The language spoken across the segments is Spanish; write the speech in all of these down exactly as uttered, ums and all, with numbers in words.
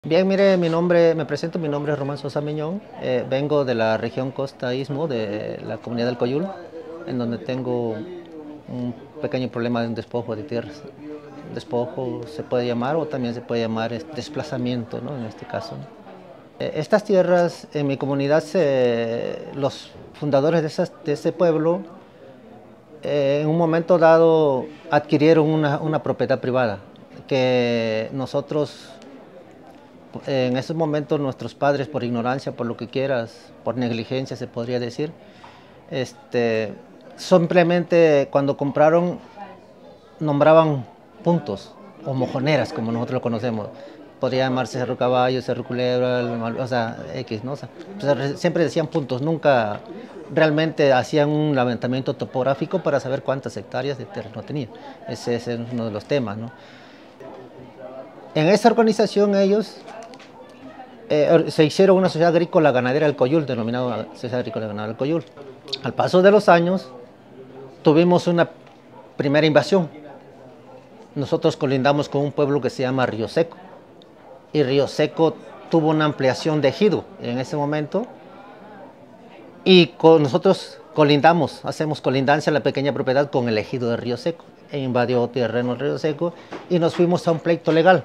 Bien, mire, mi nombre, me presento, mi nombre es Román Sosa Miñón, eh, vengo de la región Costa Istmo, de la comunidad del Coyul, en donde tengo un pequeño problema de un despojo de tierras. Despojo se puede llamar o también se puede llamar es, desplazamiento, ¿no? En este caso, ¿no? Eh, estas tierras en mi comunidad, se, los fundadores de, esas, de ese pueblo, eh, en un momento dado adquirieron una, una propiedad privada que nosotros en esos momentos nuestros padres, por ignorancia, por lo que quieras, por negligencia se podría decir, este, simplemente cuando compraron nombraban puntos o mojoneras, como nosotros lo conocemos. Podría llamarse Cerro Caballo, Cerro Culebra, o sea, X, ¿no? O sea, pues, siempre decían puntos, nunca realmente hacían un levantamiento topográfico para saber cuántas hectáreas de terreno tenía. Ese, ese es uno de los temas, ¿no? En esa organización ellos Eh, se hicieron una sociedad agrícola ganadera del Coyul, denominada Sociedad Agrícola Ganadera del Coyul. Al paso de los años, tuvimos una primera invasión. Nosotros colindamos con un pueblo que se llama Río Seco. Y Río Seco tuvo una ampliación de ejido en ese momento. Y con nosotros colindamos, hacemos colindancia en la pequeña propiedad con el ejido de Río Seco. E invadió terreno Río Seco y nos fuimos a un pleito legal.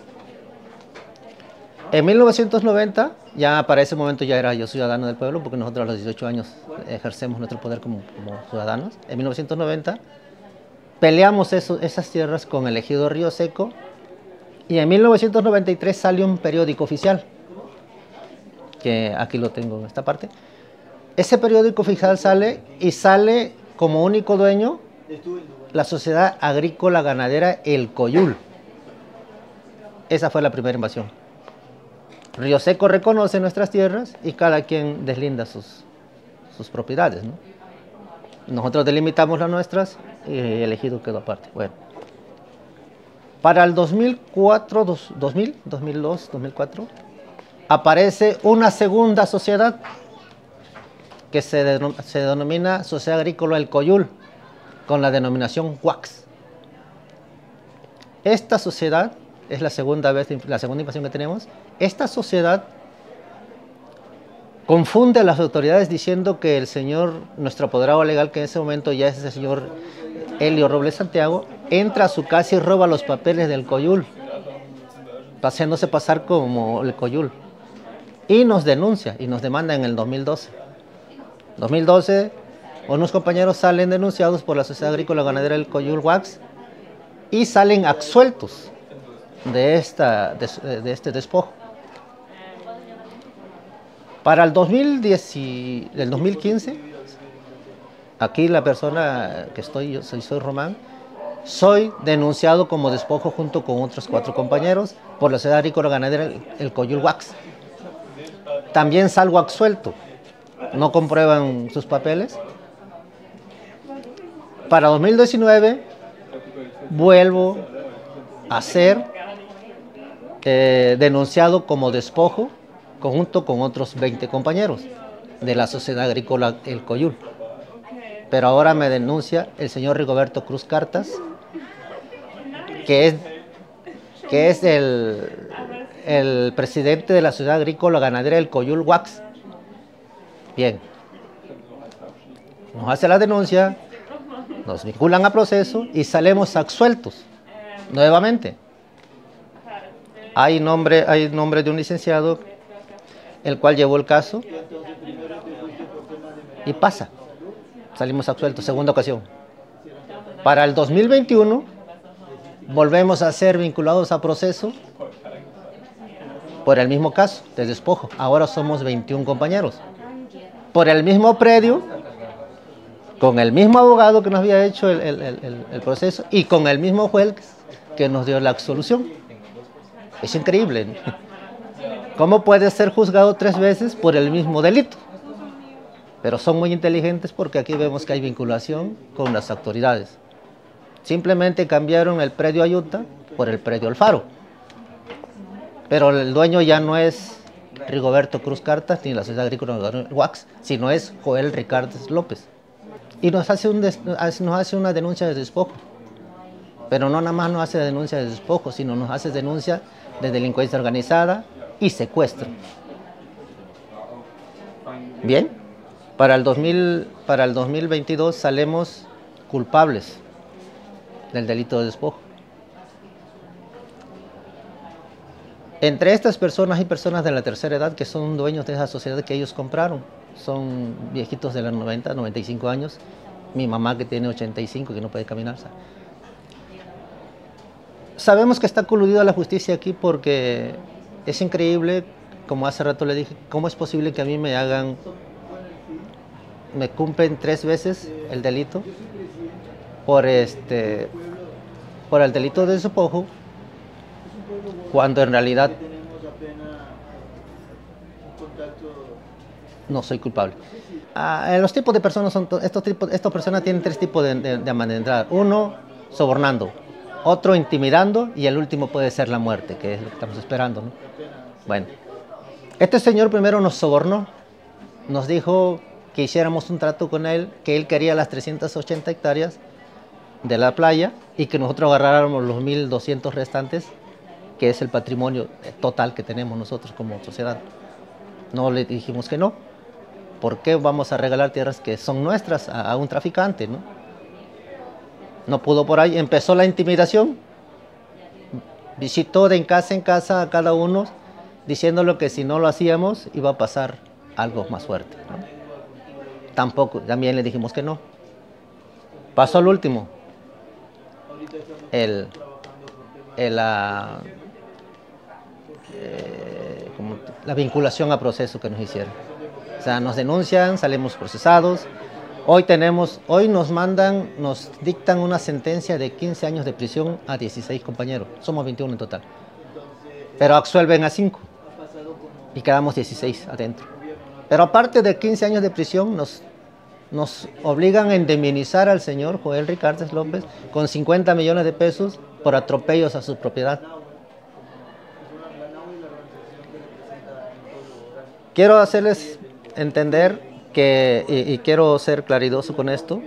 En mil novecientos noventa, ya para ese momento ya era yo ciudadano del pueblo, porque nosotros a los dieciocho años ejercemos nuestro poder como, como ciudadanos. En mil novecientos noventa peleamos eso, esas tierras con el ejido Río Seco, y en mil novecientos noventa y tres salió un periódico oficial, que aquí lo tengo en esta parte. Ese periódico oficial sale y sale como único dueño la Sociedad Agrícola Ganadera El Coyul. Esa fue la primera invasión. Río Seco reconoce nuestras tierras y cada quien deslinda sus, sus propiedades, ¿no? Nosotros delimitamos las nuestras y el ejido quedó aparte. Bueno, para el dos mil cuatro, dos mil, dos mil dos, dos mil cuatro, aparece una segunda sociedad que se, denom se denomina Sociedad Agrícola El Coyul, con la denominación W A X. Esta sociedad es la segunda vez, la segunda invasión que tenemos. Esta sociedad confunde a las autoridades diciendo que el señor, nuestro apoderado legal, que en ese momento ya es el señor Helio Robles Santiago, entra a su casa y roba los papeles del Coyul, haciéndose pasar como el Coyul. Y nos denuncia, y nos demanda en el dos mil doce. dos mil doce, unos compañeros salen denunciados por la Sociedad Agrícola Ganadera del Coyul W A X y salen absueltos de, esta, de, de este despojo. Para el dos mil diez, el dos mil quince, aquí la persona que estoy, yo soy, soy Román, soy denunciado como despojo junto con otros cuatro compañeros por la Sociedad Agrícola Ganadera el, el Coyul W A X. También salgo absuelto, no comprueban sus papeles. Para dos mil diecinueve vuelvo a ser eh, denunciado como despojo junto con otros veinte compañeros de la Sociedad Agrícola El Coyul. Pero ahora me denuncia el señor Rigoberto Cruz Cartas, que es, que es el, el presidente de la Sociedad Agrícola Ganadera El Coyul W A X. Bien, nos hace la denuncia, nos vinculan a proceso y salimos absueltos nuevamente. Hay nombre, hay nombre de un licenciado, el cual llevó el caso y pasa. Salimos absueltos, segunda ocasión. Para el dos mil veintiuno volvemos a ser vinculados a proceso por el mismo caso de despojo. Ahora somos veintiún compañeros. Por el mismo predio, con el mismo abogado que nos había hecho el, el, el, el proceso y con el mismo juez que nos dio la absolución. Es increíble, ¿no? ¿Cómo puede ser juzgado tres veces por el mismo delito? Pero son muy inteligentes porque aquí vemos que hay vinculación con las autoridades. Simplemente cambiaron el predio Ayuta por el predio Alfaro. Pero el dueño ya no es Rigoberto Cruz Cartas ni la Sociedad Agrícola W A X, sino es Joel Ricardo López. Y nos hace, un des, nos hace una denuncia de despojo. Pero no nada más nos hace denuncia de despojo, sino nos hace denuncia de delincuencia organizada y secuestro. Bien, para el, dos mil, para el dos mil veintidós salimos culpables del delito de despojo. Entre estas personas hay personas de la tercera edad que son dueños de esa sociedad que ellos compraron. Son viejitos de los noventa, noventa y cinco años. Mi mamá que tiene ochenta y cinco, que no puede caminar. Sabemos que está coludida la justicia aquí porque es increíble, como hace rato le dije, cómo es posible que a mí me hagan, me cumplen tres veces el delito por, este, por el delito de despojo, cuando en realidad no soy culpable. Ah, los tipos de personas son, estos tipos, estas personas tienen tres tipos de, de, de manera de entrar. Uno, sobornando. Otro, intimidando. Y el último puede ser la muerte, que es lo que estamos esperando, ¿no? Bueno, este señor primero nos sobornó. Nos dijo que hiciéramos un trato con él, que él quería las trescientas ochenta hectáreas de la playa y que nosotros agarráramos los mil doscientos restantes, que es el patrimonio total que tenemos nosotros como sociedad. No le dijimos que no. ¿Por qué vamos a regalar tierras que son nuestras a, a un traficante, ¿no? No pudo por ahí, empezó la intimidación. Visitó de en casa en casa a cada uno, diciéndole que si no lo hacíamos iba a pasar algo más fuerte, ¿no? Tampoco, también le dijimos que no. Pasó al último. El, el, la, eh, como la vinculación a proceso que nos hicieron. O sea, nos denuncian, salimos procesados. Hoy tenemos, hoy nos mandan, nos dictan una sentencia de quince años de prisión a dieciséis compañeros. Somos veintiuno en total. Pero absuelven a cinco y quedamos dieciséis adentro. Pero aparte de quince años de prisión, nos, nos obligan a indemnizar al señor Joel Ricardes López con cincuenta millones de pesos por atropellos a su propiedad. Quiero hacerles entender que, y, y quiero ser claridoso con esto,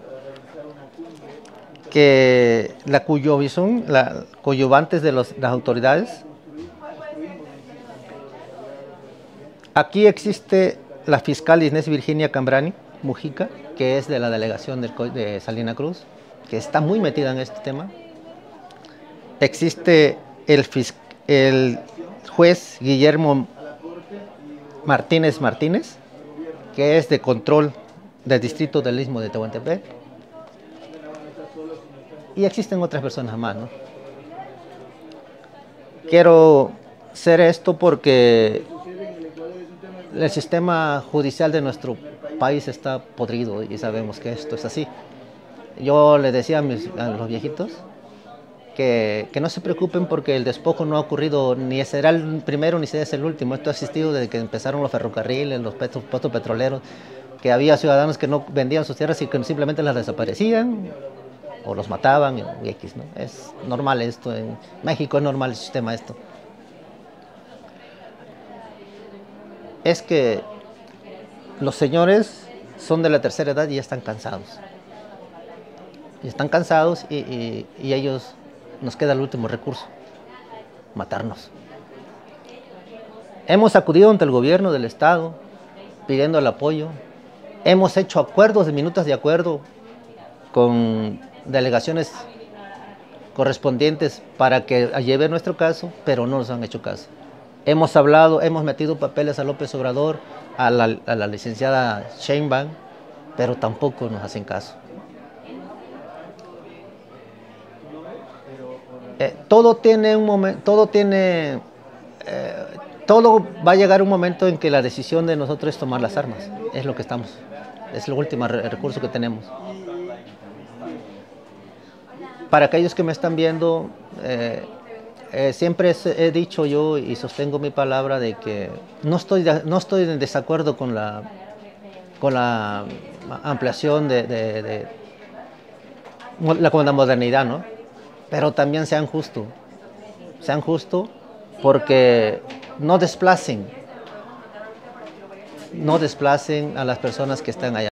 que la coyuvisión, la coyuvantes de los, las autoridades, aquí existe la fiscal Inés Virginia Cambrani Mujica, que es de la delegación de, de Salina Cruz, que está muy metida en este tema. Existe el, el juez Guillermo Martínez Martínez, que es de control del distrito del Istmo de Tehuantepec, y existen otras personas más, ¿no? Quiero hacer esto porque el sistema judicial de nuestro país está podrido y sabemos que esto es así. Yo le decía a, mis, a los viejitos que, que no se preocupen porque el despojo no ha ocurrido, ni será el primero ni será el último. Esto ha existido desde que empezaron los ferrocarriles, los puestos petroleros, que había ciudadanos que no vendían sus tierras y que simplemente las desaparecían o los mataban y X, ¿no? Es normal esto, en México es normal el sistema esto. Es que los señores son de la tercera edad y ya están cansados. Y están cansados y, y, y ellos nos queda el último recurso, matarnos. Hemos acudido ante el gobierno del estado pidiendo el apoyo. Hemos hecho acuerdos de minutas de acuerdo con delegaciones correspondientes para que lleve nuestro caso, pero no nos han hecho caso. Hemos hablado, hemos metido papeles a López Obrador, a la, a la licenciada Sheinbaum, pero tampoco nos hacen caso. Eh, todo tiene un momento, todo tiene, eh, todo va a llegar un momento en que la decisión de nosotros es tomar las armas. Es lo que estamos, es el último re recurso que tenemos. Para aquellos que me están viendo, eh, eh, siempre he dicho yo y sostengo mi palabra de que no estoy, de, no estoy en desacuerdo con la, con la ampliación de, de, de la, con la modernidad, ¿no? Pero también sean justos, sean justos porque no desplacen, no desplacen a las personas que están allá.